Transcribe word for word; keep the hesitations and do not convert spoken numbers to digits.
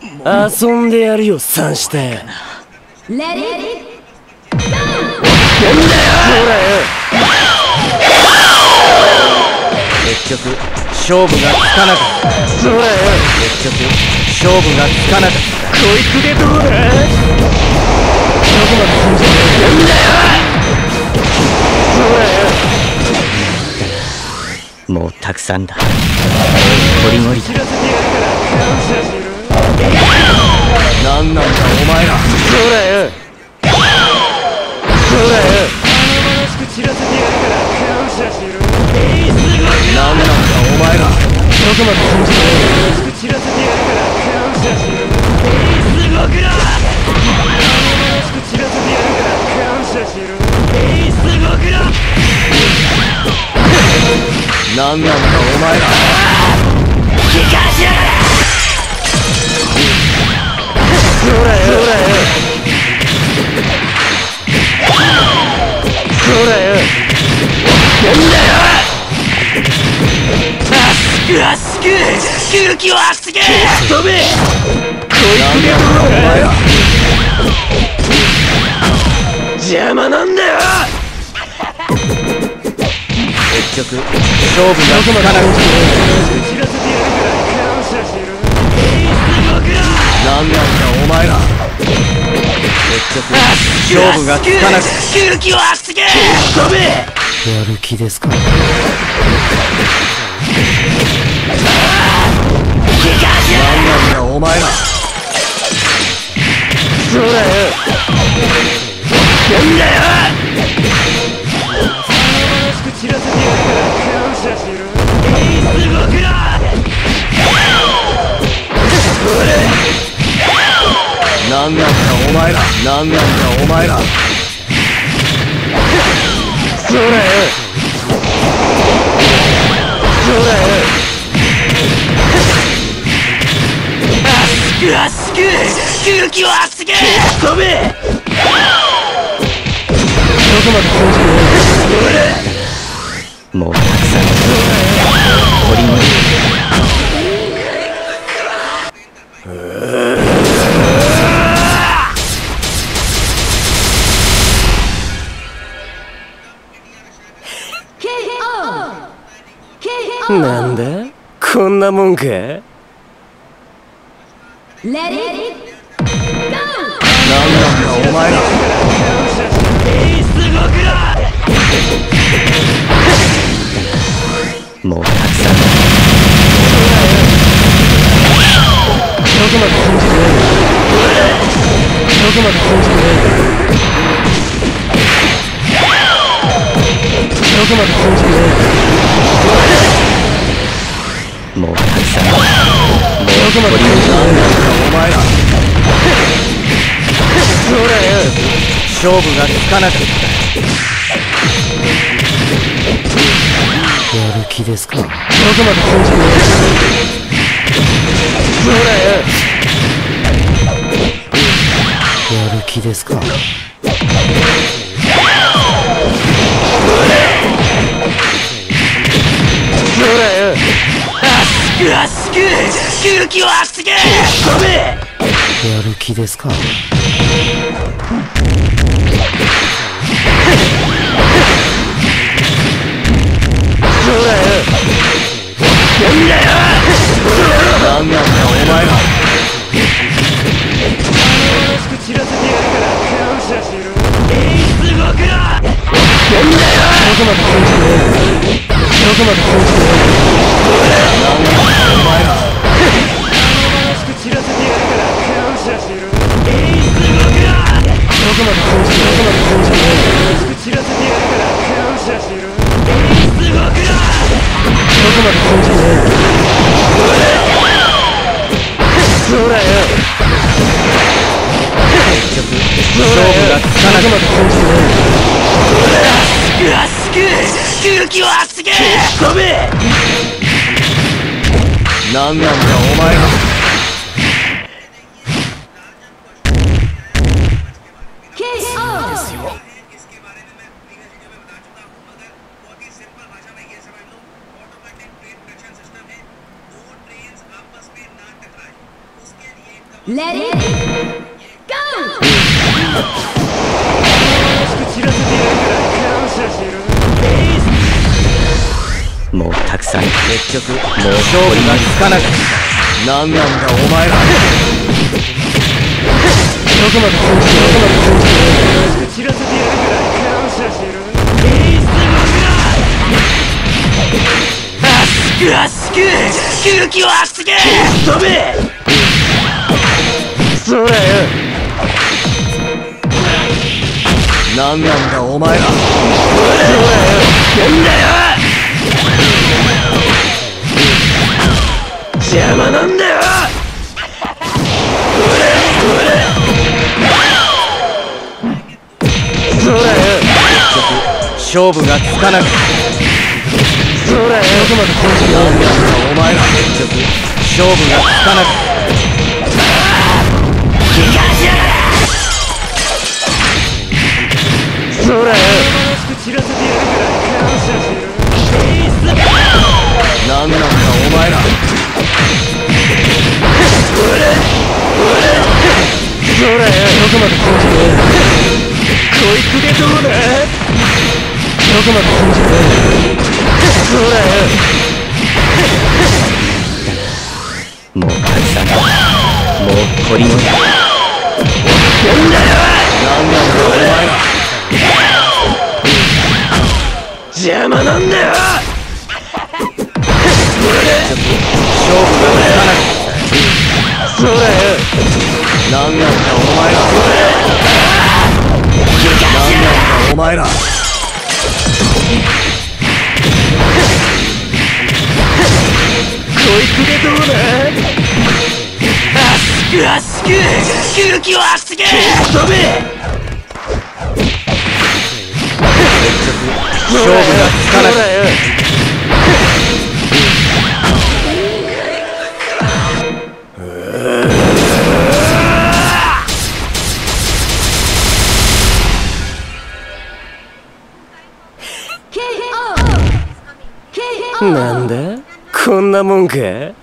遊んでやるよ、三して。 レディーほらよ。結局勝負がつかなかった。ほらよ。結局勝負がつかなかった。こいつでどうだ。どこまで踏んじゃうんだよ。ほらよ。もうたくさんだ。こりごりだ。なんなんだお前ら。ほらよ。ほらよ。なんなんだお前ら。どこまで踏んじゃなんなんだお前ら。聞かしやがれ。ほらよ。ほらよ。ほらよ。なんだよ。あすくあすく空気をあすげえ飛べ。こいつでどうだ。邪魔なんだよ。結局勝負がつかなくて。なんなんだお前ら。結局勝負がつかなくて。空気をあすげえ飛べ。やる気ですか。なんなんだお前ら。そらよ。なんだよ。なんなんだお前ら。なんなんだお前ら。そらよ。そらよ。あすくあすく空気をあすげえ飛べ。どこまで飛んじゃう。もうたくさんこりごり。なんだこんなもんか。レディーなんなんだお前ら。もうたくさんどこまで踏んじゃう。どこまで踏んじゃう。どこまで踏んじゃう。もうたくさんどこまで踏んじゃう。お前ら。そらよ。勝負がつかなかった。やる気ですか。どこまで踏んじゃう。そらよ。やる気ですか。そらよ。あすくあすく空気をあすげえ飛べ。やる気ですか。そらよ。なんだよ。なんなんだお前ら。なんだよ。どこまで踏んじゃう。どこまで踏んじゃう。なんなんだお前ら。どこまで踏んじゃう。どこまで踏んじゃう。どこまで踏んじゃう。そらよ。結局勝負がつかなくて。あすく空気をあすげえ飛べ。なんなんだお前ら。ですよ。 レディーゴー。もうたくさん。結局もう勝負がつかなかった。何なんだお前ら。どこまで通じてどこまで通じて散らせてやるから感謝しろ。エースムラ熱く熱く空気を熱く飛べ。そらよ。何なんだお前ら。そらよ。なんだよ。邪魔なんだよ。そうだよ。結局勝負がつかなかった。そうだよ。どこまで通じてなんだお前ら。結局勝負がつかなかった。そうだよ。なんなんだお前ら。そうだよ。どこまで通じてこいつでどうだ。どこまで通じてそうだよ。もうたくさんだ。もう懲りのだ。なんだよ。なんなんだお前ら。邪魔なんだよ。勝負がつかなかった。そうだよ。なんなんだお前ら。なんなんだお前ら。こいつでどうだ。熱く熱く空気を熱く飛べ。勝負がつかなかった。なんだこんなもんか。